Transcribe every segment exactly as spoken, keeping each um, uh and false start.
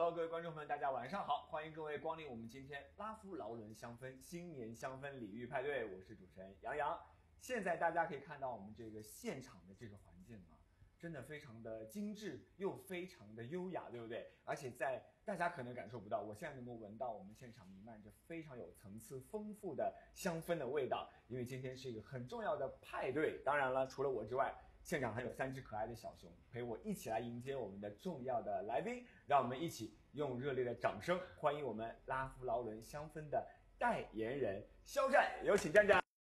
Hello， 各位观众朋友，大家晚上好，欢迎各位光临我们今天拉夫劳伦香氛新年香氛礼遇派对，我是主持人杨洋。现在大家可以看到我们这个现场的这个环境啊，真的非常的精致又非常的优雅，对不对？而且在大家可能感受不到，我现在能够闻到我们现场弥漫着非常有层次丰富的香氛的味道，因为今天是一个很重要的派对。当然了，除了我之外，现场还有三只可爱的小熊陪我一起来迎接我们的重要的来宾，让我们一起用热烈的掌声欢迎我们拉夫劳伦香氛的代言人肖战，有请战战。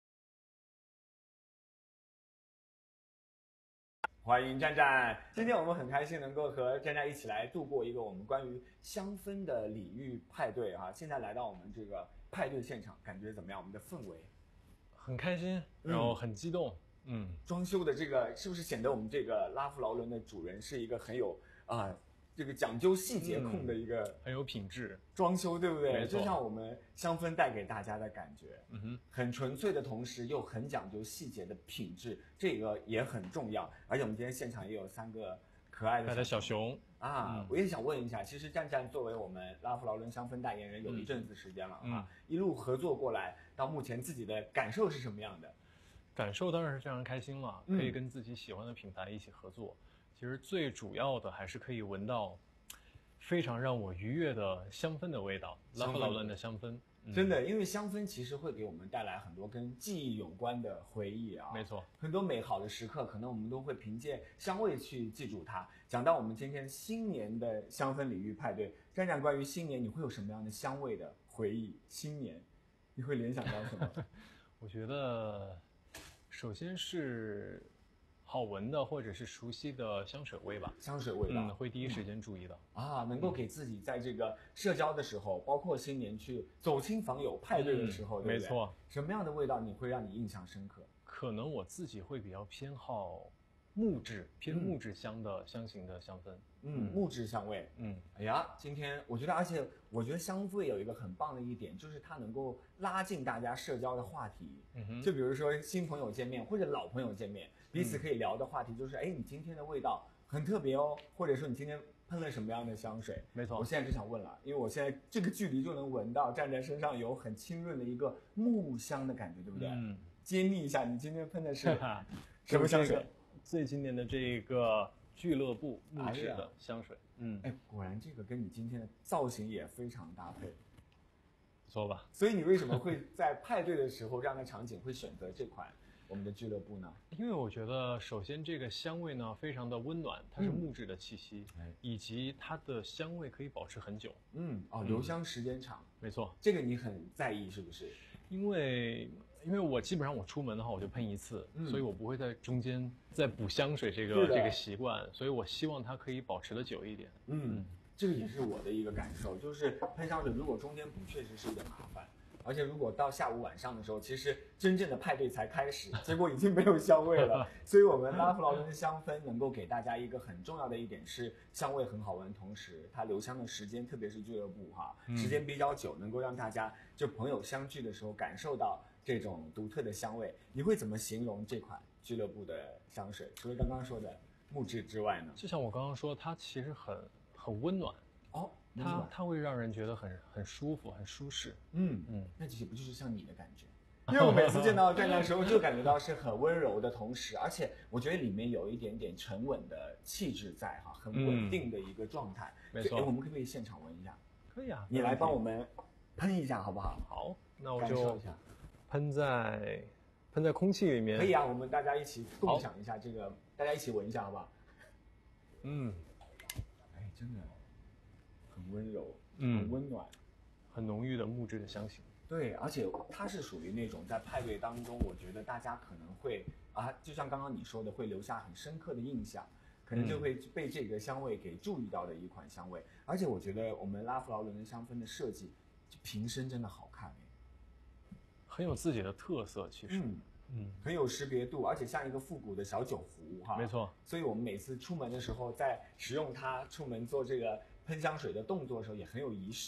欢迎战战，今天我们很开心能够和战战一起来度过一个我们关于香氛的礼遇派对啊！现在来到我们这个派对现场，感觉怎么样？我们的氛围很开心，然后很激动。嗯嗯，装修的这个是不是显得我们这个拉夫劳伦的主人是一个很有啊、呃、这个讲究细节控的一个、嗯、 很有品质装修，对不对？就像我们香氛带给大家的感觉， 嗯哼， 很纯粹的同时又很讲究细节的品质，这个也很重要。而且我们今天现场也有三个可爱的小熊啊、嗯，我也想问一下，其实战战作为我们拉夫劳伦香氛代言人有一阵子时间了啊、嗯，一路合作过来，到目前自己的感受是什么样的？ 感受当然是非常开心了，可以跟自己喜欢的品牌一起合作。嗯、其实最主要的还是可以闻到非常让我愉悦的香氛的味道，拉夫劳伦的香氛。 嗯、真的，因为香氛其实会给我们带来很多跟记忆有关的回忆啊。 没错， 很多美好的时刻，可能我们都会凭借香味去记住它。讲到我们今天新年的香氛礼遇派对，战战关于新年你会有什么样的香味的回忆？新年你会联想到什么？ 我觉得。首先是好闻的或者是熟悉的香水味吧， 香水味道、 嗯、会第一时间注意到、 嗯、啊，能够给自己在这个社交的时候，包括新年去走亲访友派对的时候， 嗯、 对不对？ 没错。 什么样的味道你会让你印象深刻？ 可能我自己会比较偏好木质偏木质香的、嗯、香型的香氛。 嗯，木质香味。 嗯， 哎呀，今天我觉得，而且我觉得香味有一个很棒的一点，就是它能够拉近大家社交的话题。 嗯哼， 就比如说新朋友见面或者老朋友见面，彼此可以聊的话题就是，哎、嗯，你今天的味道很特别哦，或者说你今天喷了什么样的香水？ 没错， 我现在就想问了，因为我现在这个距离就能闻到站在身上有很清润的一个木香的感觉，对不对？ 嗯， 揭秘一下，你今天喷的是什么香水？ 最经典的这个。俱乐部木质的香水， 嗯，哎，果然这个跟你今天的造型也非常搭配， 不错吧？ 所以你为什么会在派对的时候这样的场景会选择这款我们的俱乐部呢？ 因为我觉得，首先这个香味呢非常的温暖，它是木质的气息，嗯、以及它的香味可以保持很久。 嗯，哦，留香时间长， 嗯、没错， 这个你很在意是不是？ 因为因为我基本上我出门的话我就喷一次，嗯、所以我不会在中间再补香水这个这个习惯，所以我希望它可以保持的久一点。 嗯，嗯这个也是我的一个感受，就是喷香水如果中间补确实是有点麻烦，而且如果到下午晚上的时候，其实真正的派对才开始，结果已经没有香味了。所以我们拉夫劳伦的香氛能够给大家一个很重要的一点是香味很好闻，同时它留香的时间，特别是俱乐部哈，时间比较久，能够让大家就朋友相聚的时候感受到这种独特的香味。你会怎么形容这款俱乐部的香水？除了刚刚说的木质之外呢？ 就像我刚刚说，它其实很很温暖哦。 它它会让人觉得很很舒服，很舒适。 嗯嗯，那这些不就是像你的感觉？因为我每次见到战战的时候，就感觉到是很温柔的同时，而且我觉得里面有一点点沉稳的气质在哈，很稳定的一个状态。 没错， 我们可不可以现场闻一下？ 可以啊， 你来帮我们喷一下好不好？ 好，那我就喷在喷在空气里面。 可以啊，我们大家一起共享一下这个，大家一起闻一下好不好？ 嗯， 哎，真的。很温柔， 嗯， 很温暖， 很浓郁的木质的香型。 对，而且它是属于那种在派对当中，我觉得大家可能会啊，就像刚刚你说的，会留下很深刻的印象，可能就会被这个香味给注意到的一款香味。嗯、而且我觉得我们拉夫劳伦的香氛的设计，瓶身真的好看哎， 很有自己的特色，其实。 嗯嗯，很有识别度，而且像一个复古的小酒壶哈。 没错， 所以我们每次出门的时候，在使用它出门做这个喷香水的动作的时候，也很有仪式感。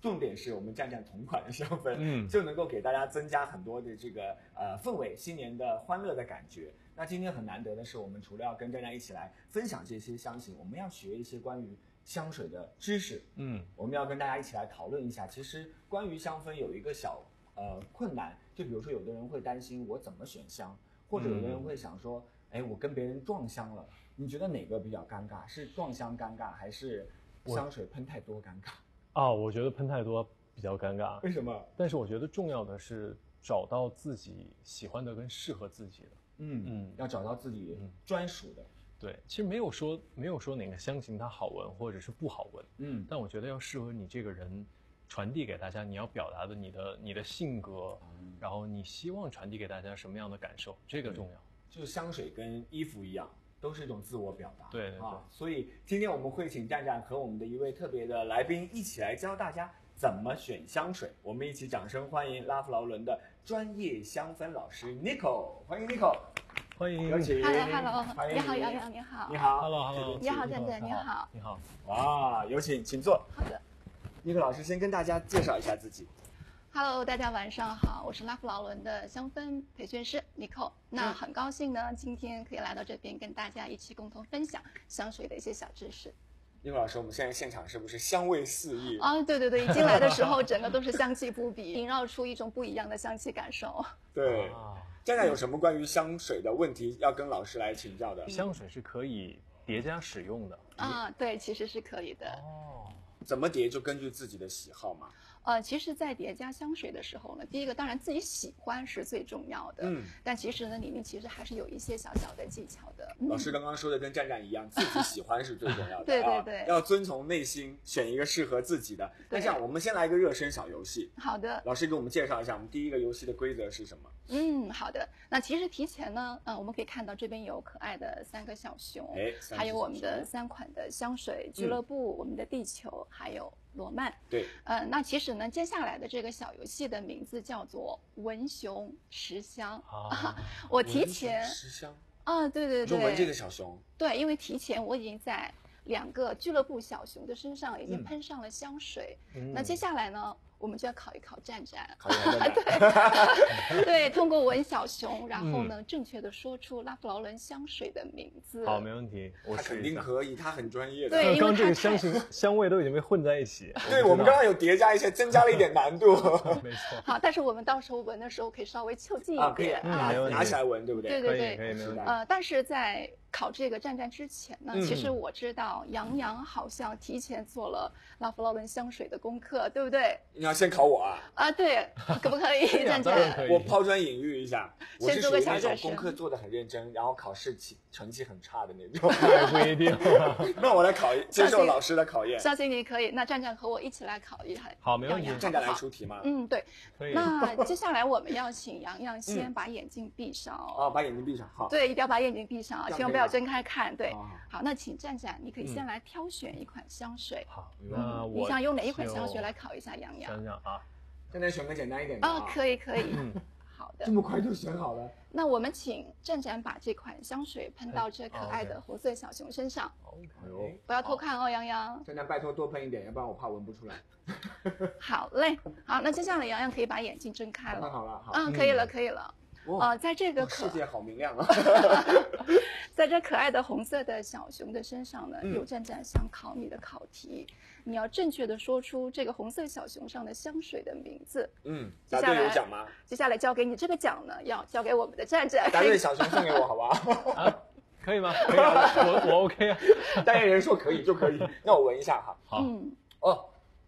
重点是我们站站同款的香氛， 嗯， 就能够给大家增加很多的这个呃氛围，新年的欢乐的感觉。那今天很难得的是，我们除了要跟站站一起来分享这些香型，我们要学一些关于香水的知识， 嗯， 我们要跟大家一起来讨论一下。其实关于香氛有一个小呃困难，就比如说有的人会担心我怎么选香，或者有的人会想说，哎、嗯，我跟别人撞香了，你觉得哪个比较尴尬？是撞香尴尬，还是香水喷太多尴尬？ 啊，我觉得喷太多比较尴尬。 为什么？ 但是我觉得重要的是找到自己喜欢的跟适合自己的。 嗯嗯，要找到自己专属的。 对，其实没有说没有说哪个香型它好闻或者是不好闻， 嗯， 但我觉得要适合你这个人，传递给大家你要表达的你的你的性格，嗯、然后你希望传递给大家什么样的感受，这个重要。 就是香水跟衣服一样，都是一种自我表达。 对对对、 啊，所以今天我们会请站站和我们的一位特别的来宾一起来教大家怎么选香水。我们一起掌声欢迎拉夫劳伦的专业香氛老师 Nico， 欢迎 Nico。 欢迎， 有请。 Hello，Hello， 欢迎你好，洋洋，你好。 你好 ，Hello，Hello， 你好，站站，你好。 你好。 哇，有请，请坐。 好的。 尼克老师先跟大家介绍一下自己。 Hello， 大家晚上好，我是拉夫劳伦的香氛培训师 Nico。那很高兴呢，今天可以来到这边跟大家一起共同分享香水的一些小知识。 尼克老师，我们现在现场是不是香味四溢啊？对对对，一进来的时候，整个都是香气扑鼻，萦绕出一种不一样的香气感受。 对。站站有什么关于香水的问题要跟老师来请教的？ 香水是可以叠加使用的啊，对，其实是可以的。 哦， 怎么叠就根据自己的喜好嘛。 呃，其实，在叠加香水的时候呢，第一个当然自己喜欢是最重要的，嗯，但其实呢，里面其实还是有一些小小的技巧的。 嗯、老师刚刚说的跟站站一样，自己喜欢是最重要的， 对对对、 啊，要遵从内心，选一个适合自己的。那这样，我们先来一个热身小游戏。 好的， 老师给我们介绍一下，我们第一个游戏的规则是什么？ 嗯，好的。那其实提前呢，嗯、呃，我们可以看到这边有可爱的三个小熊， 哎， 还有我们的三款的香水俱乐部，嗯、我们的地球，还有罗曼。 对， 呃，那其实呢，接下来的这个小游戏的名字叫做闻熊识香啊。 我提前识香啊，对对对， 就闻这个小熊。 对，因为提前我已经在两个俱乐部小熊的身上已经喷上了香水，嗯、那接下来呢？我们就要考一考站站， 考一考站站。 对对，通过闻小熊，然后呢，嗯、正确的说出拉夫劳伦香水的名字。 好，没问题，我他肯定可以，他很专业的。 对， 刚刚这个香型香味都已经被混在一起。 对，我们刚刚有叠加一些，增加了一点难度。 没错。 好，但是我们到时候闻的时候可以稍微就近一点啊， 嗯、 拿起来闻，对不对？ 对对对， 可以，可以，没问题。 呃，但是在考这个站站之前呢，嗯、其实我知道杨洋好像提前做了拉夫劳伦香水的功课，对不对？ 你要先考我啊？ 啊，对，可不可以？站站， 我抛砖引玉一下，我是属于那种功课做的很认真，然后考试成成绩很差的那种。 不一定。 那我来考，接受老师的考验。 相信你可以。那站站和我一起来考一下。 好，没问题。 站站来出题吗？ 嗯，对。 可以。 那接下来我们要请洋洋先把眼睛闭上哦。哦，把眼睛闭上。好。 对，一定要把眼睛闭上啊，千万不要睁开看。对。 哦、 好，那请站站，你可以先来挑选一款香水。 好，那我你想用哪一款香水来考一下洋洋？ 想想啊。 现在选个简单一点的啊，可以可以， 嗯， 好的， 这么快就选好了。 那我们请站站把这款香水喷到这可爱的红色小熊身上， 哦， 不要偷看哦，洋洋。 站站拜托多喷一点，要不然我怕闻不出来。 好嘞，好，那接下来洋洋可以把眼睛睁开了。 看好了，好， 嗯，可以了，可以了。呃，在这个可世界好明亮啊！ 在这可爱的红色的小熊的身上呢，有站站想考你的考题，你要正确的说出这个红色小熊上的香水的名字。 嗯，答对有奖吗？ 接下来交给你这个奖呢，要交给我们的站站。 答对小熊送给我，好不好？ 啊，可以吗？可以啊，我我 OK 啊。 代言人说可以就可以，那我闻一下哈。 好。 嗯。 哦。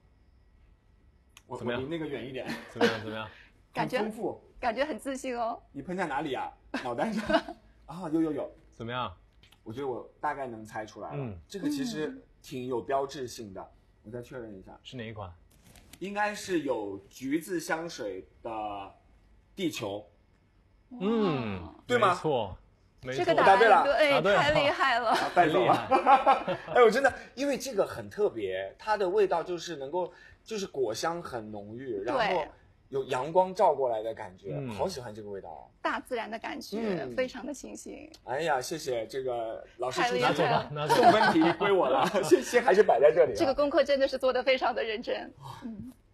怎么样？ 离那个远一点。 怎么样？怎么样？ 感觉丰富。 感觉很自信哦。 你喷在哪里啊？脑袋上啊？有有有。 怎么样？ 我觉得我大概能猜出来了。 嗯， 这个其实挺有标志性的。我再确认一下， 是哪一款？ 应该是有橘子香水的地球。 嗯， 对吗？ 没错，没错。 这个答对了， 对，太厉害了， 太厉害。哎，我真的，因为这个很特别，它的味道就是能够，就是果香很浓郁，然后有阳光照过来的感觉， 嗯、 好喜欢这个味道， 大自然的感觉，嗯、非常的清新。 哎呀，谢谢这个老师出拿走吧，拿走。 送分题归我了，先先还是摆在这里。 这个功课真的是做得非常的认真。嗯，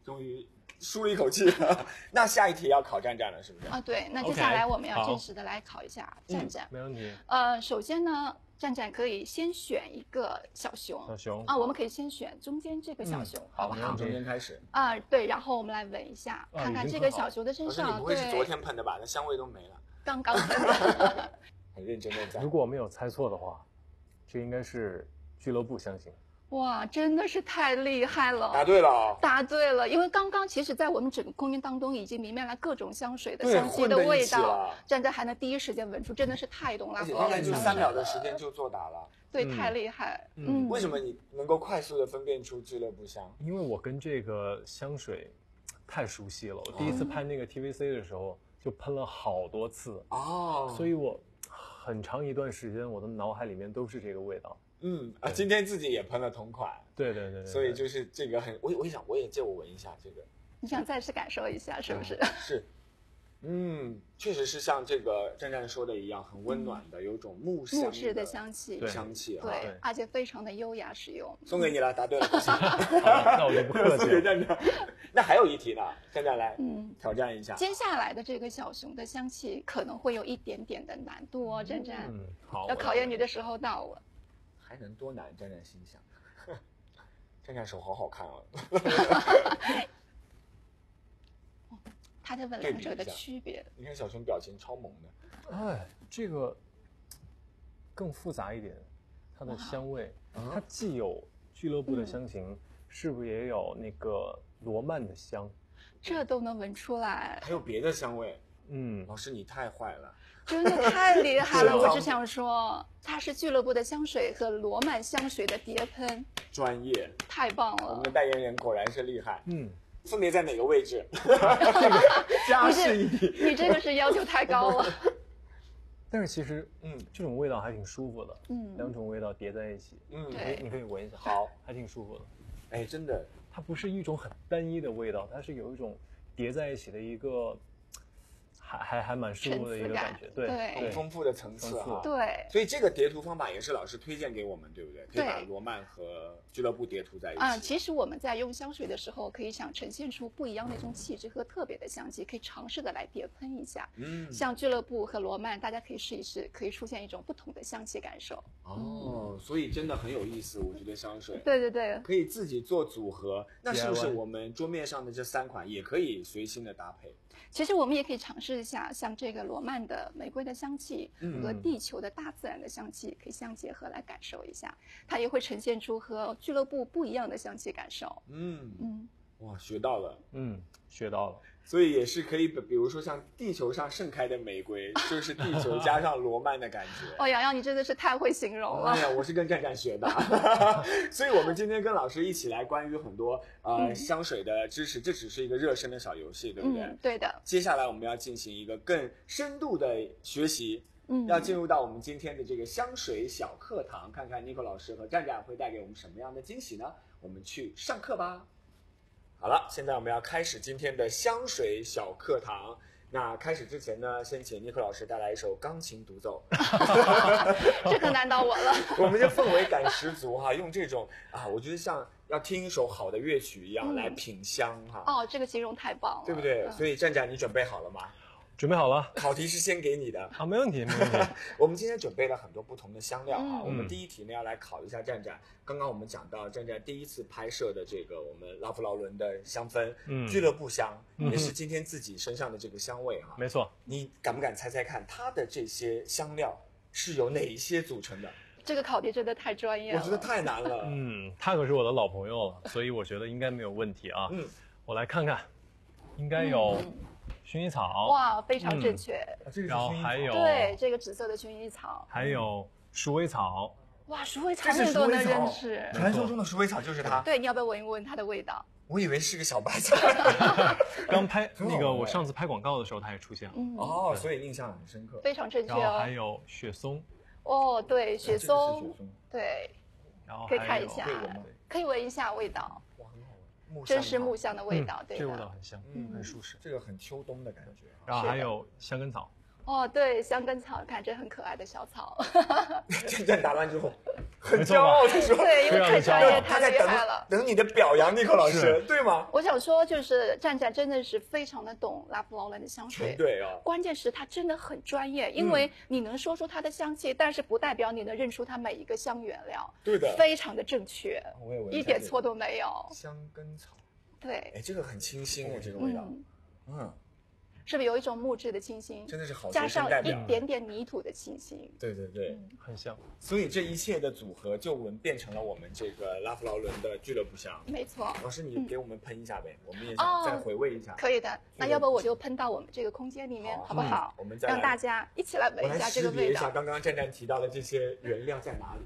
终于舒了一口气。那下一题要考战战了，是不是？ 啊，对。那接下来我们要正式的来考一下战战。 嗯、没问题。 呃，首先呢，战战可以先选一个小熊。 小熊啊，我们可以先选中间这个小熊， 嗯、 好不好？ 从中间开始。 啊，对，然后我们来闻一下， 啊、 看看这个小熊的身上。 你不会是昨天喷的吧？那香味都没了。 刚刚喷的。 很认真的在。 如果我没有猜错的话，这应该是俱乐部香型。 哇，真的是太厉害了！ 答对了、哦， 答对了。因为刚刚其实，在我们整个空间当中，已经弥漫了各种香水的香气的味道，战战还能第一时间闻出，真的是太懂了。 而且大概就三秒的时间就作答了。 对，嗯、太厉害。 嗯， 为什么你能够快速的分辨出俱乐部香？ 因为我跟这个香水太熟悉了。我第一次拍那个 T V C 的时候，就喷了好多次哦， 所以我很长一段时间，我的脑海里面都是这个味道。 嗯啊，今天自己也喷了同款， 对对 对, 对， 所以就是这个很，我我也想我也借我闻一下这个， 你想再次感受一下是不是？ 嗯、是，嗯，确实是像这个战战说的一样，很温暖的，嗯、有种木香木质的香气， 香气对，对，而且非常的优雅实用。 送给你了，答对了，不行， 那我就不客气了。 送给战战。那还有一题呢，战战来， 嗯， 挑战一下。 接下来的这个小熊的香气可能会有一点点的难度哦，战战， 嗯，好， 要考验你的时候到了。 还能多难？战战心想，战战手好好看啊！ 它的闻两者的区别， 你看小熊表情超萌的， 哎，这个更复杂一点，它的香味，它既有俱乐部的香型，嗯、是不是也有那个罗曼的香？ 这都能闻出来， 还有别的香味。 嗯， 老师你太坏了。 真的太厉害了！我只想说，它是俱乐部的香水和罗曼香水的叠喷， 专业， 太棒了！ 我们的代言人果然是厉害。 嗯， 分别在哪个位置？这个加试一题， 你这个是要求太高了。 但是其实，嗯，这种味道还挺舒服的。 嗯， 两种味道叠在一起， 嗯， 你可以你可以闻一下， 好， 还挺舒服的。 哎，真的， 它不是一种很单一的味道，它是有一种叠在一起的一个。还还还蛮舒服的一个感觉，对， 很丰富的层次哈， 对， 所以这个叠涂方法也是老师推荐给我们，对不对？可以把罗曼和俱乐部叠涂在一起。 啊、嗯，其实我们在用香水的时候，可以想呈现出不一样的一种气质和特别的香气，可以尝试的来叠喷一下。 嗯， 像俱乐部和罗曼，大家可以试一试，可以出现一种不同的香气感受。 哦，所以真的很有意思，我觉得香水。 对对对， 可以自己做组合，那是不是我们桌面上的这三款也可以随心的搭配？ 其实我们也可以尝试一下，像这个罗曼的玫瑰的香气和地球的大自然的香气可以相结合来感受一下，它也会呈现出和俱乐部不一样的香气感受。 嗯嗯， 哇，学到了， 嗯，学到了。 所以也是可以，比如说像地球上盛开的玫瑰，就是地球加上罗曼的感觉。 哦，洋洋，你真的是太会形容了。 哎呀，我是跟战战学的，所以我们今天跟老师一起来关于很多呃、嗯、香水的知识，这只是一个热身的小游戏，对不对？ 嗯，对的。 接下来我们要进行一个更深度的学习， 嗯， 要进入到我们今天的这个香水小课堂，看看 Nico 老师和战战会带给我们什么样的惊喜呢？我们去上课吧。好了，现在我们要开始今天的香水小课堂。那开始之前呢，先请尼克老师带来一首钢琴独奏。 这可难倒我了。 我们这氛围感十足哈，用这种啊，我觉得像要听一首好的乐曲一样、嗯、来品香哈。 哦，这个形容太棒了， 对不对？嗯、所以战战，你准备好了吗？ 准备好了， 考题是先给你的。 好，没问题，没问题。 我们今天准备了很多不同的香料哈、嗯，我们嗯第一题呢要来考一下战战。刚刚我们讲到战战第一次拍摄的这个我们拉夫劳伦的香氛， 嗯俱乐部香， 嗯也是今天自己身上的这个香味哈。 没错， 你敢不敢猜猜看，它的这些香料是由哪一些组成的？ 这个考题真的太专业了， 我觉得太难了。 嗯，他可是我的老朋友了，所以我觉得应该没有问题啊。 嗯， 我来看看，应该有薰衣草。 哇，非常正确。 啊这个是然后薰衣草还有对，这个紫色的薰衣草， 还有鼠尾草。 哇，鼠尾草这是你都能鼠尾草认识。 传说中的鼠尾草就是它。 对，你要不要闻一闻它的味道？ 我以为是个小白菜。 刚拍很好那个， 闻我上次拍广告的时候，它也出现了。 嗯， 哦，所以印象很深刻。 非常正确然后还哦。 有雪松， 哦，对，雪啊这个是松雪，松对， 然后可以还有看一下可以闻吗， 可以闻一下味道， 哇，很好闻，木真是香哈木香的味道，对嗯这个味道的。 很香， 嗯很舒适。 这个很秋冬的感觉啊。 然后是的还有香根草， 哦，对，香根草，看这很可爱的小草。 战战答完之后，很骄傲的说：“ 对，因为太专业、 他太在等厉害了。 等你的表扬，尼克老师，对吗？” 我想说，就是战战真的是非常的懂拉夫劳伦的香水， 对哦。 关键是他真的很专业，因为你能说出它的香气，但是不代表你能认出它每一个香原料。 对的， 非常的正确， 我也闻一点错都没有。 香根草， 对， 哎，这个很清新哎，这个味道， 嗯。 嗯是不是有一种木质的清新？ 真的是好， 加上一点点泥土的清新。 对对对， 嗯、 很像。 所以这一切的组合就闻变成了我们这个拉夫劳伦的俱乐部香。 没错。 老师，你给我们喷一下呗，嗯、我们也想再回味一下。 哦、可以的，那要不我就喷到我们这个空间里面，好, 好不好？ 嗯、我们再让大家一起来闻一下这个味道。 我来识别一下刚刚战战提到的这些原料在哪里。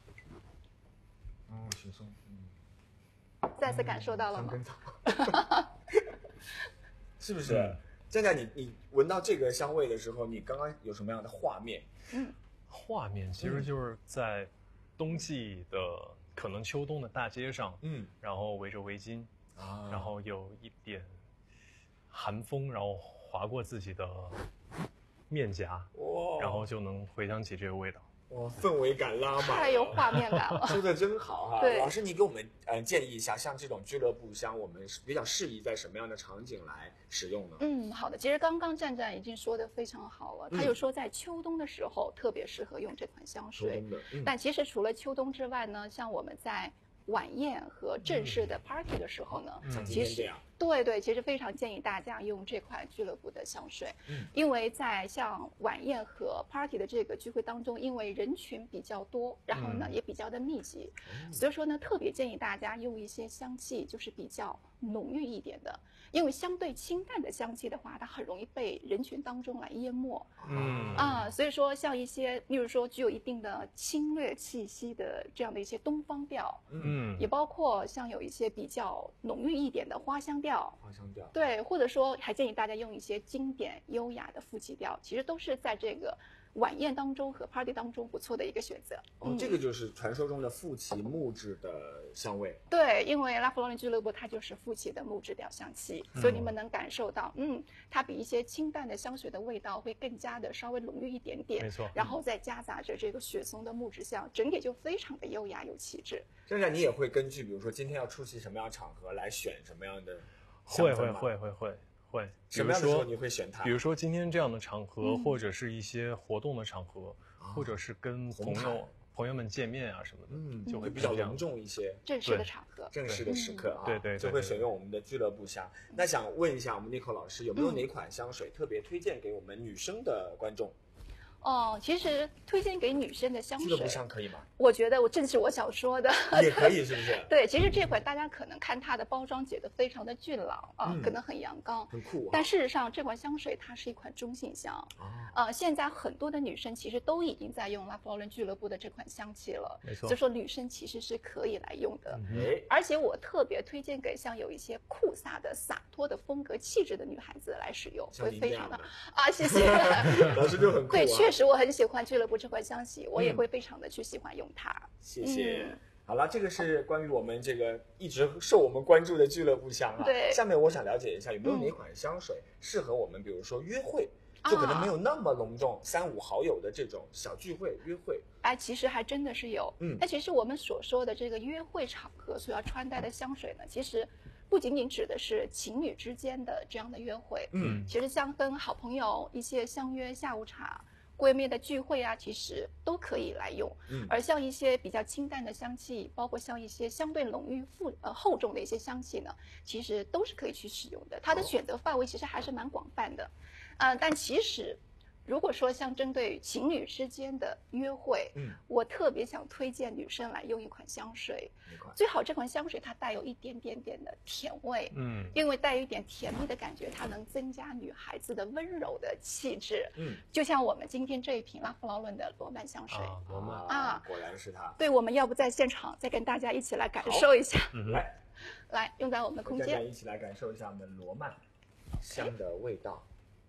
哦，雪松，嗯。 再次感受到了吗？ 嗯、是不是？嗯现在你你闻到这个香味的时候，你刚刚有什么样的画面？ 嗯， 画面其实就是在冬季的、嗯、可能秋冬的大街上， 嗯， 然后围着围巾， 啊， 然后有一点寒风，然后划过自己的面颊， 哇， 然后就能回想起这个味道。 哇，氛围感拉满， 太有画面感了。 说的真好哈、啊！ 对， 老师，你给我们呃建议一下，像这种俱乐部香，我们比较适宜在什么样的场景来使用呢？ 嗯，好的。其实刚刚战战已经说的非常好了，他有说在秋冬的时候特别适合用这款香水。 秋冬的，嗯、 但其实除了秋冬之外呢，像我们在晚宴和正式的 party 的时候呢， 嗯、 其实对对，其实非常建议大家用这款俱乐部的香水， 嗯， 因为在像晚宴和 party 的这个聚会当中，因为人群比较多，然后呢、嗯、也比较的密集，嗯、所以说呢，特别建议大家用一些香气就是比较浓郁一点的，因为相对清淡的香气的话，它很容易被人群当中来淹没， 嗯啊，所以说像一些，例如说具有一定的侵略气息的这样的一些东方调， 嗯， 也包括像有一些比较浓郁一点的花香调。 花香调， 对，或者说还建议大家用一些经典优雅的副基调，其实都是在这个晚宴当中和 party 当中不错的一个选择。 哦，嗯、这个就是传说中的富奇木质的香味。 对，因为拉夫劳伦俱乐部它就是富奇的木质调香气，嗯、所以你们能感受到，嗯，它比一些清淡的香水的味道会更加的稍微浓郁一点点。 没错。 然后再夹杂着这个雪松的木质香，整体就非常的优雅有气质。 战战，你也会根据比如说今天要出席什么样的场合来选什么样的？ 会会会会会会， 什么样的时候你会选它？ 比如说今天这样的场合， 嗯、 或者是一些活动的场合， 啊、 或者是跟朋友朋友们见面啊什么的， 嗯， 就会比较隆重一些， 正式的场合， 正式的时刻啊， 对对， 就会选用我们的俱乐部香。那想问一下我们 Nico 老师，有没有哪款香水特别推荐给我们女生的观众？ 哦，其实推荐给女生的香水， 俱乐部香可以吗？ 我觉得我正是我想说的， 也可以，是不是？ 对，其实这款大家可能看它的包装写的非常的俊朗啊、 嗯， 可能很阳刚， 很酷、啊。 但事实上，这款香水它是一款中性香。 啊， 呃，现在很多的女生其实都已经在用拉夫劳伦俱乐部的这款香气了， 没错。 所以说女生其实是可以来用的。 嗯、 而且我特别推荐给像有一些酷飒的、洒脱的风格气质的女孩子来使用，会非常的啊，谢谢。 老师就很酷、啊。 对，确实我很喜欢俱乐部这款香气，我也会非常的去喜欢用它。 嗯、谢谢。 嗯、 好了，这个是关于我们这个一直受我们关注的俱乐部香啊。 对。 下面我想了解一下，有没有哪款香水适合我们，比如说约会，嗯、就可能没有那么隆重，啊、三五好友的这种小聚会约会。 哎，其实还真的是有。 嗯。 那其实我们所说的这个约会场合所要穿戴的香水呢，其实不仅仅指的是情侣之间的这样的约会。 嗯。 其实像跟好朋友一些相约下午茶。闺蜜的聚会啊，其实都可以来用。 嗯， 而像一些比较清淡的香气，包括像一些相对浓郁富呃厚重的一些香气呢，其实都是可以去使用的。它的选择范围其实还是蛮广泛的。嗯、呃，但其实如果说像针对情侣之间的约会， 嗯， 我特别想推荐女生来用一款香水。最好这款香水它带有一点点点的甜味， 嗯， 因为带有一点甜蜜的感觉，它能增加女孩子的温柔的气质， 嗯， 就像我们今天这一瓶拉夫劳伦的罗曼香水啊，罗曼啊， 果然是它。 对，我们要不在现场再跟大家一起来感受一下， 嗯、 来， 来用在我们的空间， 一起来感受一下我们的罗曼香的味道。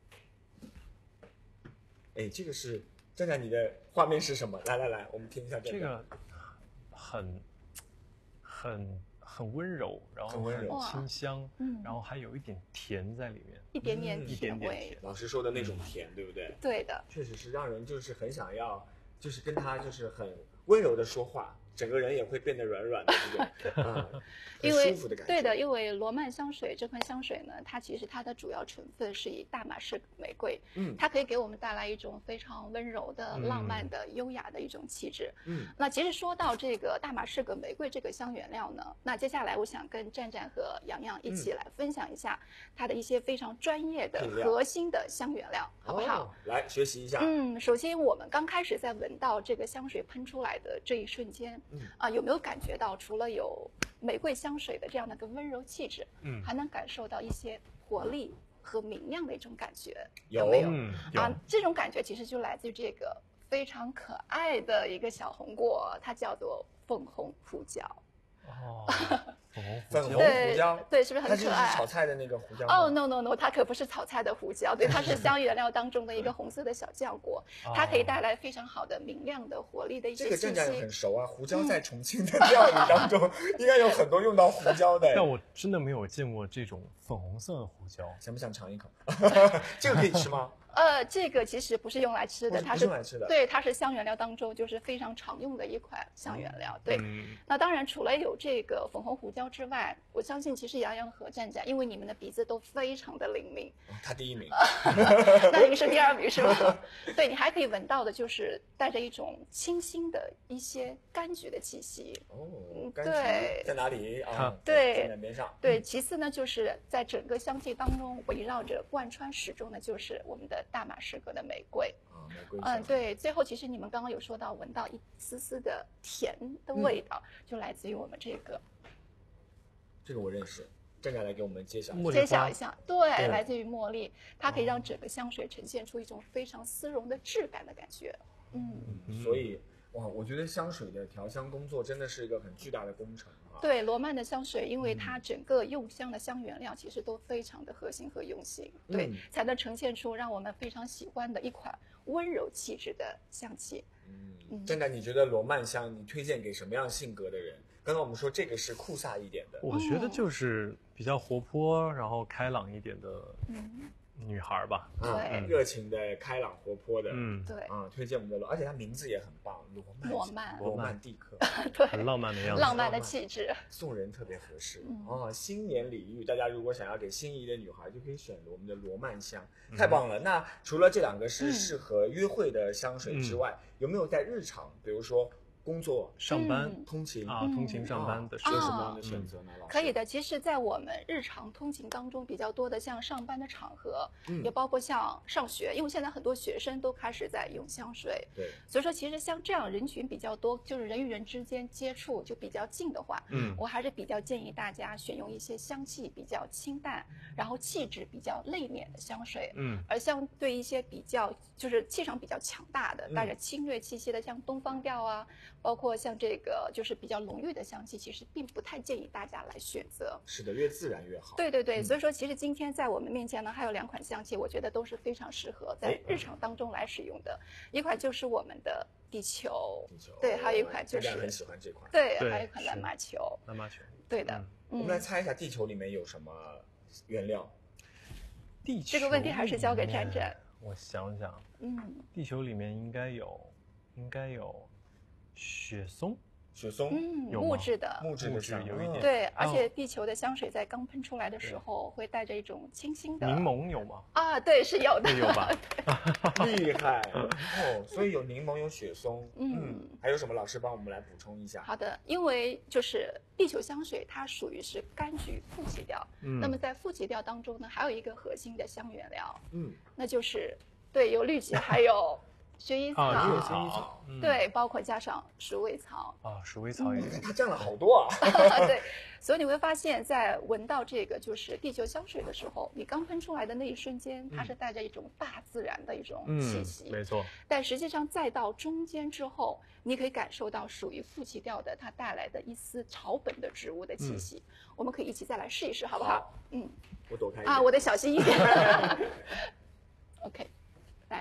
哎，这个是站在你的画面是什么？来来来，我们听一下这个。 这个很很很温柔，然后很清香，嗯，然后还有一点甜在里面， 一点点甜味。 老师说的那种甜，对不对？ 对的， 确实是让人就是很想要，就是跟他就是很温柔的说话。整个人也会变得软软的这种，嗯，很舒服的感觉。 对的，因为罗曼香水这款香水呢，它其实它的主要成分是以大马士革玫瑰，嗯，它可以给我们带来一种非常温柔的、浪漫的、优雅的一种气质。嗯，那其实说到这个大马士革玫瑰这个香原料呢，那接下来我想跟战战和洋洋一起来分享一下它的一些非常专业的核心的香原料，好不好？ 哦，来学习一下。 嗯，首先我们刚开始在闻到这个香水喷出来的这一瞬间。嗯啊，有没有感觉到除了有玫瑰香水的这样的一个温柔气质，嗯，还能感受到一些活力和明亮的一种感觉？ 有, 有没有？ 嗯、 啊，这种感觉其实就来自于这个非常可爱的一个小红果，它叫做粉红胡椒。 哦， 粉红胡椒， 对，是不是很可爱？ 它是炒菜的那个胡椒。 哦、oh, ，no no no， 它可不是炒菜的胡椒，对，它是香原料当中的一个红色的小浆果，它可以带来非常好的明亮的活力的一些气息。 这个正在很熟啊，胡椒在重庆的料理当中、嗯、应该有很多用到胡椒的。 但我真的没有见过这种粉红色的胡椒， 想不想尝一口？这个可以吃吗？ 呃，这个其实不是用来吃的，它是用来吃的。 对，它是香原料当中就是非常常用的一款香原料。对， 嗯、 那当然除了有这个粉红胡椒之外，我相信其实洋洋和战战，因为你们的鼻子都非常的灵敏， 哦、他第一名， 那您是第二名是吧？对，你还可以闻到的就是带着一种清新的一些柑橘的气息。 哦，柑橘对，在哪里啊？ 对， 在边上。 对，其次呢，就是在整个香气当中围绕着贯穿始终的就是我们的大马士革的玫瑰。 啊，玫瑰。 嗯，对。最后，其实你们刚刚有说到闻到一丝丝的甜的味道，嗯、就来自于我们这个。 这个我认识，正在来给我们揭晓揭晓一下。对，对来自于茉莉，它可以让整个香水呈现出一种非常丝绒的质感的感觉。嗯， 嗯所以哇，我觉得香水的调香工作真的是一个很巨大的工程。 对，罗曼的香水，因为它整个用香的香原料其实都非常的核心和用心，嗯、对，才能呈现出让我们非常喜欢的一款温柔气质的香气。 嗯，真的，你觉得罗曼香你推荐给什么样性格的人？刚刚我们说这个是酷飒一点的， 我觉得就是比较活泼，然后开朗一点的女孩吧。 对、 嗯，热情的、开朗活泼的。 嗯， 对。 啊，推荐我们的罗，而且它名字也很棒，罗曼。 罗曼。 罗曼蒂克。 对。 很浪漫的样子。 浪漫的气质。 送人特别合适。嗯、哦，新年礼遇，大家如果想要给心仪的女孩，就可以选我们的罗曼香，太棒了。嗯、那除了这两个是适合约会的香水之外，嗯、有没有在日常，比如说？工作、 上班、 嗯、通勤啊，通勤上班的有什么样的选择呢？ 老师可以的。其实，在我们日常通勤当中，比较多的像上班的场合，嗯，也包括像上学，因为现在很多学生都开始在用香水， 对， 所以说其实像这样人群比较多，就是人与人之间接触就比较近的话，嗯，我还是比较建议大家选用一些香气比较清淡，然后气质比较内敛的香水，嗯，而相对一些比较就是气场比较强大的，带着侵略气息的，像东方调啊。包括像这个就是比较浓郁的香气，其实并不太建议大家来选择。 是的，越自然越好。 对对对，嗯、所以说其实今天在我们面前呢，还有两款香气，我觉得都是非常适合在日常当中来使用的。一款就是我们的地球， 地球对，还有一款就是大家很喜欢这款， 对，还有一款蓝马球， 蓝马球， 对的。 嗯、我们来猜一下地球里面有什么原料？ 地球这个问题还是交给战战。 我想想， 嗯， 地球里面应该有，应该有。雪松， 雪松， 嗯，木质的， 木质的香有一点， 对，而且地球的香水在刚喷出来的时候，会带着一种清新的。 柠檬有吗？ 啊，对，是有的， 有吧？ 厉害哦，所以有柠檬，有雪松，嗯，还有什么？老师帮我们来补充一下。 好的，因为就是地球香水，它属于是柑橘副基调，嗯，那么在副基调当中呢，还有一个核心的香原料，嗯，那就是对，有绿桔，还有。薰衣草， 啊， 薰衣草， 对，包括加上鼠尾草啊，鼠尾草也， 嗯、它降了好多啊。 对，所以你会发现在闻到这个就是地球香水的时候，你刚喷出来的那一瞬间，它是带着一种大自然的一种气息， 嗯、没错。 但实际上再到中间之后，你可以感受到属于副基调的它带来的一丝草本的植物的气息。嗯、我们可以一起再来试一试，好不好？好嗯，我躲开啊，我得小心一点。OK， 来。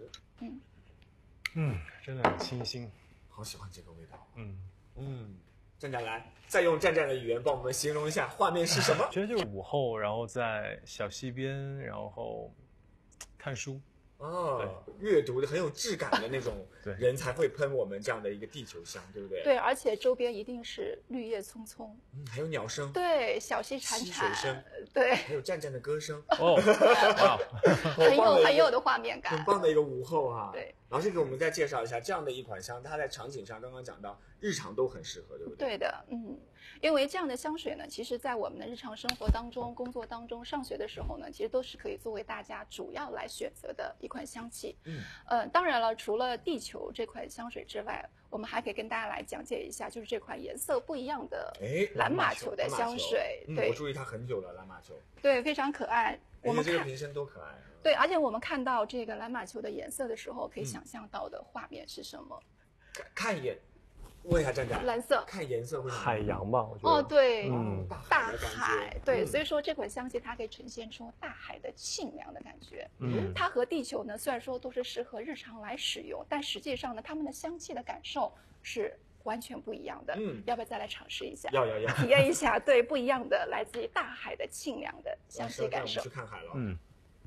嗯嗯，真的很清新， 好喜欢这个味道。 嗯嗯， 站站来，再用站站的语言帮我们形容一下画面是什么？ 其实就是午后，然后在小溪边，然后看书。 哦，阅读的很有质感的那种人才会喷我们这样的一个地球香，对不对？ 对，而且周边一定是绿叶葱葱， 嗯，还有鸟声， 对，小溪潺溪水声潺，对， 还有站站的歌声， 哦，哇， 很有很有的画面感， 很棒的一个午后哈、啊。 对， 老师给我们再介绍一下这样的一款香，它在场景上刚刚讲到，日常都很适合，对不对？ 对的，嗯，因为这样的香水呢，其实在我们的日常生活当中、工作当中、上学的时候呢，其实都是可以作为大家主要来选择的一款香气。 嗯， 呃，当然了，除了地球这款香水之外，我们还可以跟大家来讲解一下，就是这款颜色不一样的哎， 蓝马球的香水。 嗯、 对， 我注意它很久了，蓝马球。 对，非常可爱。我们这个瓶身多可爱、啊。 对，而且我们看到这个蓝马球的颜色的时候，可以想象到的画面是什么？ 嗯、看一眼。问一下站站， 蓝色， 看颜色会海洋吧，我觉得。 哦，对， 嗯， 大海，对， 嗯、 所以说这款香气它可以呈现出大海的清凉的感觉。 嗯， 它和地球呢，虽然说都是适合日常来使用，但实际上呢，它们的香气的感受是完全不一样的。 嗯， 要不要再来尝试一下？ 要要要， 体验一下，对，不一样的来自于大海的清凉的香气感受。 去看海了。 嗯。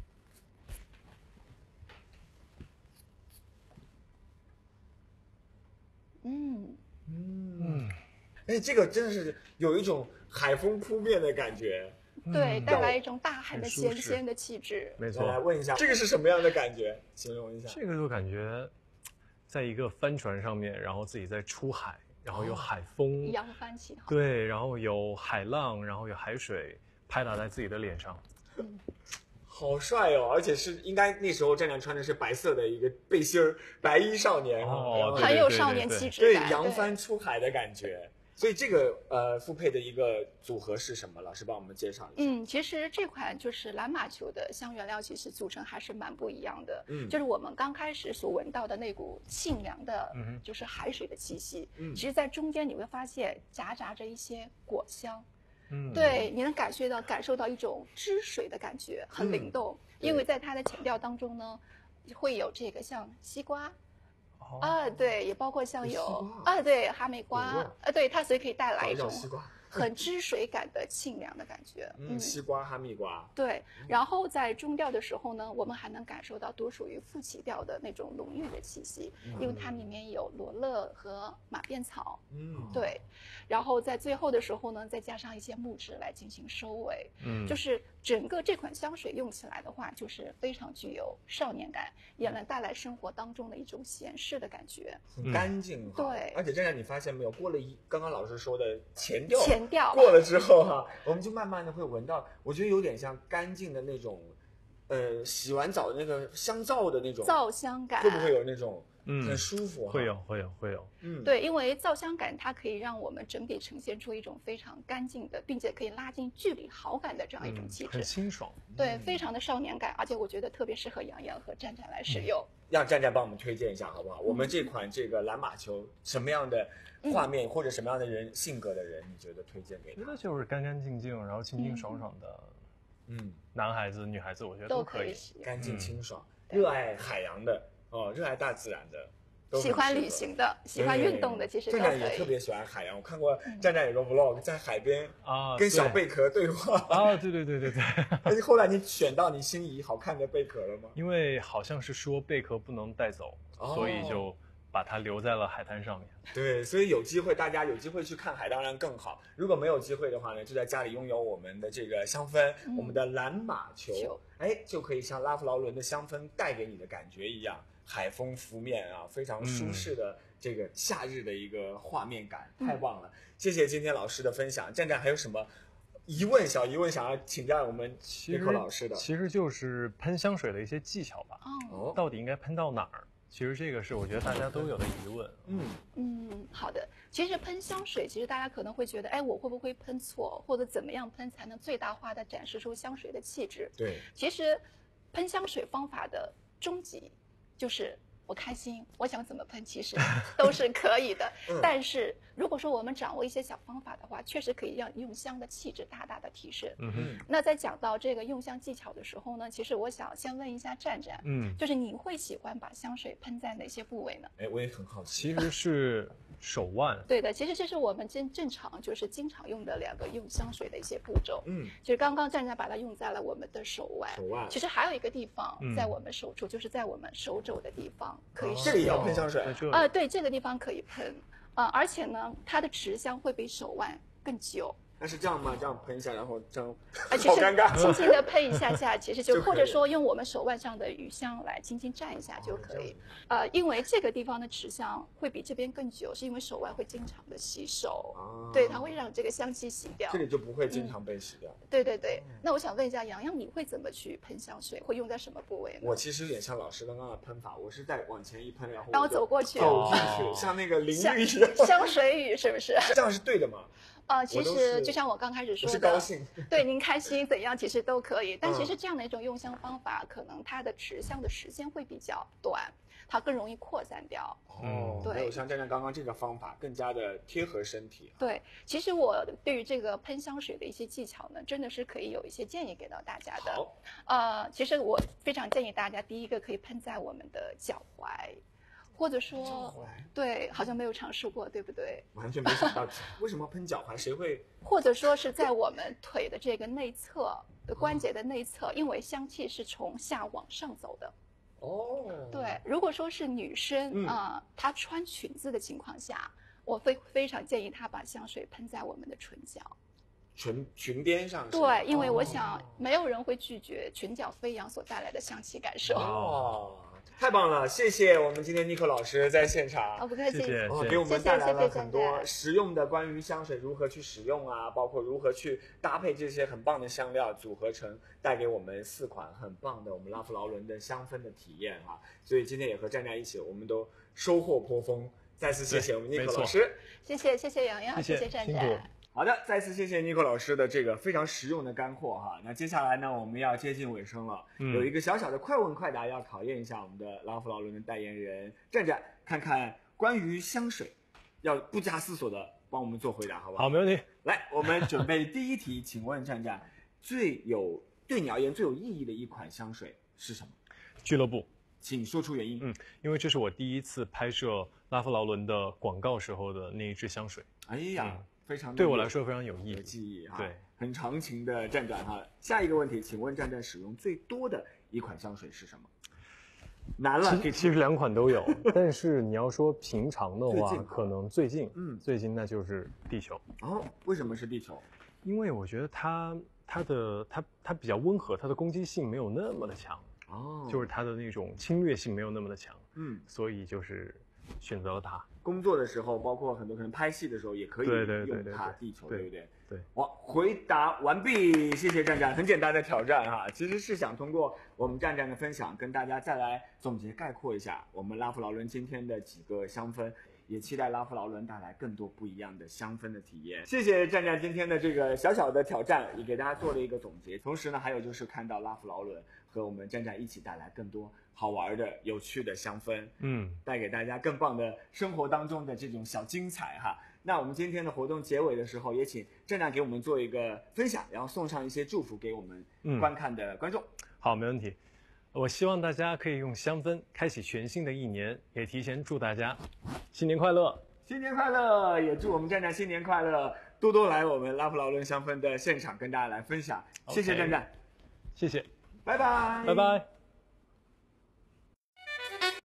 嗯。 嗯，哎，这个真的是有一种海风扑面的感觉， 对，带来一种大海的咸咸的气质。 没错， 来问一下，这个是什么样的感觉？形容一下。 这个就感觉，在一个帆船上面，然后自己在出海，然后有海风， 扬帆起航。 对，然后有海浪，然后有海水拍打在自己的脸上。 嗯， 好帅哦！而且是应该那时候站站穿的是白色的一个背心儿，白衣少年哦， 很有少年气质感， 对，扬帆出海的感觉。所以这个呃复配的一个组合是什么？老师帮我们介绍一下。 嗯，其实这款就是蓝马球的香原料，其实组成还是蛮不一样的。 嗯， 就是我们刚开始所闻到的那股清凉的， 嗯、 就是海水的气息。 嗯， 其实，在中间你会发现夹杂着一些果香。 嗯， 对，你能感觉到感受到一种汁水的感觉，很灵动。嗯、因为在它的前调当中呢，会有这个像西瓜。 哦、 啊，对，也包括像有啊，对，哈密瓜，啊，对，它所以可以带来一种很汁水感的清凉的感觉。 嗯，西瓜、哈密瓜。 对，然后在中调的时候呢，我们还能感受到独属于副起调的那种浓郁的气息，嗯、因为它里面有罗勒和马鞭草。 嗯， 对，然后在最后的时候呢，再加上一些木质来进行收尾。 嗯， 就是整个这款香水用起来的话，就是非常具有少年感，也能带来生活当中的一种闲适的感觉， 很干净。 对， 而且站站你发现没有，过了一刚刚老师说的前调。 前调过了之后哈、啊，我们就慢慢的会闻到，我觉得有点像干净的那种，呃，洗完澡的那个香皂的那种皂香感， 会不会有那种很舒服、 嗯？会有，会有，会有。 嗯， 对，因为皂香感它可以让我们整体呈现出一种非常干净的，并且可以拉近距离好感的这样一种气质， 嗯、很清爽。 对，非常的少年感，而且我觉得特别适合杨洋和站站来使用。 嗯、让站站帮我们推荐一下好不好？嗯、我们这款这个蓝马球什么样的画面、嗯、或者什么样的人性格的人，你觉得推荐给他？ 觉得就是干干净净，然后清清爽爽的，嗯，男孩子、女孩子，我觉得都可以， 干净清爽，热、嗯、爱海洋的哦，热爱大自然的。 喜欢旅行的，喜欢运动的，其实站站也特别喜欢海洋。我看过站站有个 vlog 在海边啊，跟小贝壳对话啊，对对对对对。 而且后来你选到你心仪好看的贝壳了吗？ 因为好像是说贝壳不能带走，哦、所以就把它留在了海滩上面。 对，所以有机会大家有机会去看海当然更好。如果没有机会的话呢，就在家里拥有我们的这个香氛，嗯、我们的蓝马球，哎，就可以像拉夫劳伦的香氛带给你的感觉一样。海风拂面啊，非常舒适的这个夏日的一个画面感，嗯、太棒了！谢谢今天老师的分享。站站还有什么疑问、小疑问想要请教我们贝壳老师的？ 其实就是喷香水的一些技巧吧。 哦， 到底应该喷到哪儿？其实这个是我觉得大家都有的疑问。 嗯嗯，好的。其实喷香水，其实大家可能会觉得，哎，我会不会喷错，或者怎么样喷才能最大化的展示出香水的气质？ 对， 其实喷香水方法的终极。就是我开心，我想怎么喷，其实都是可以的。嗯、但是如果说我们掌握一些小方法的话，确实可以让用香的气质大大的提升。 嗯哼。 那在讲到这个用香技巧的时候呢，其实我想先问一下站站， 嗯， 就是你会喜欢把香水喷在哪些部位呢？ 哎，我也很好奇。 其实是手腕。 对的，其实这是我们正正常就是经常用的两个用香水的一些步骤。 嗯， 其实刚刚站站把它用在了我们的手腕， 手腕。 其实还有一个地方嗯在我们手处，就是在我们手肘的地方可以这使用。 里也要喷香水在这里呃，对，这个地方可以喷，呃，而且呢，它的持香会比手腕更久。 那是这样吗？这样喷一下，然后这样， 而且是好尴尬。 轻轻的喷一下下，其实就就可以或者说用我们手腕上的余香来轻轻蘸一下就可以。呃，因为这个地方的持香会比这边更久，是因为手腕会经常的洗手， 啊对，它会让这个香气洗掉这。里就不会经常被洗掉。 对对对，那我想问一下洋洋，你会怎么去喷香水？会用在什么部位呢？ 我其实有点像老师刚刚的喷法，我是在往前一喷，然后然后我就走过去， 走进去， 哦像那个淋香浴一样。 香水雨是不是？ 这样是对的吗？ 呃，其我都是实就像我刚开始我说的， 是高兴。 对您开心怎样，其实都可以。但其嗯实这样的一种用香方法，可能它的持香的时间会比较短，它更容易扩散掉。 哦， 对没有像站站刚刚这个方法更加的贴合身体。 对，其实我对于这个喷香水的一些技巧呢，真的是可以有一些建议给到大家的。 好， 呃，其实我非常建议大家，第一个可以喷在我们的脚踝，或者说脚踝对，好像没有尝试过，对不对？ 完全没想到为什么喷脚踝，谁会？ 或者说是在我们腿的这个内侧的关节的内侧，因为香气是从下往上走的。 哦， 对，如果说是女生嗯啊、呃，她穿裙子的情况下，我非非常建议她把香水喷在我们的唇角。 唇唇边上是吗。 对，因为我哦想没有人会拒绝唇角飞扬所带来的香气感受。 哦，太棒了！谢谢我们今天 Nico 老师在现场。 哦，不客气。 谢谢哦，给我们带来了很多谢谢谢谢实用的关于香水如何去使用啊，包括如何去搭配这些很棒的香料组合成，带给我们四款很棒的我们拉夫劳伦的香氛的体验哈、啊。所以今天也和站站一起，我们都收获颇丰。再次谢谢我们 Nico 老师， 谢谢谢谢洋洋， 谢谢谢站辛苦站。 好的，再次谢谢 Nico 老师的这个非常实用的干货哈。那接下来呢，我们要接近尾声了， 嗯有一个小小的快问快答要考验一下我们的拉夫劳伦的代言人站站，看看关于香水，要不加思索的帮我们做回答，好不好？ 好，没问题。 来，我们准备第一题，请问站站，最有对你而言最有意义的一款香水是什么？ 俱乐部， 请说出原因。 嗯，因为这是我第一次拍摄拉夫劳伦的广告时候的那一支香水， 哎呀， 嗯非常对我来说非常有意有义。 记忆哈， 对， 很长情的站站哈。下一个问题，请问站站使用最多的一款香水是什么？难了，给其其实两款都有，但是你要说平常的话最近， 可能最近， 嗯最近那就是地球， 哦，为什么是地球？ 因为我觉得它它的它它比较温和，它的攻击性没有那么的强， 哦， 就是它的那种侵略性没有那么的强， 嗯， 所以就是选择了它。 工作的时候，包括很多可能拍戏的时候，也可以对对对用对对它地球， 对对不对？ 对， 哇，回答完毕，谢谢站站，很简单的挑战哈，其实是想通过我们站站的分享，跟大家再来总结概括一下我们拉夫劳伦今天的几个香氛，也期待拉夫劳伦带来更多不一样的香氛的体验。谢谢站站今天的这个小小的挑战，也给大家做了一个总结。同时呢，还有就是看到拉夫劳伦和我们站站一起带来更多好玩的、有趣的香氛， 嗯， 带给大家更棒的生活当中的这种小精彩哈。那我们今天的活动结尾的时候，也请站长给我们做一个分享，然后送上一些祝福给我们观看的观众。 好，没问题。我希望大家可以用香氛开启全新的一年，也提前祝大家新年快乐， 新年快乐！也祝我们站站新年快乐，多多来我们拉夫劳伦香氛的现场跟大家来分享。谢谢 OK 站站， 谢谢， 拜拜， 拜拜。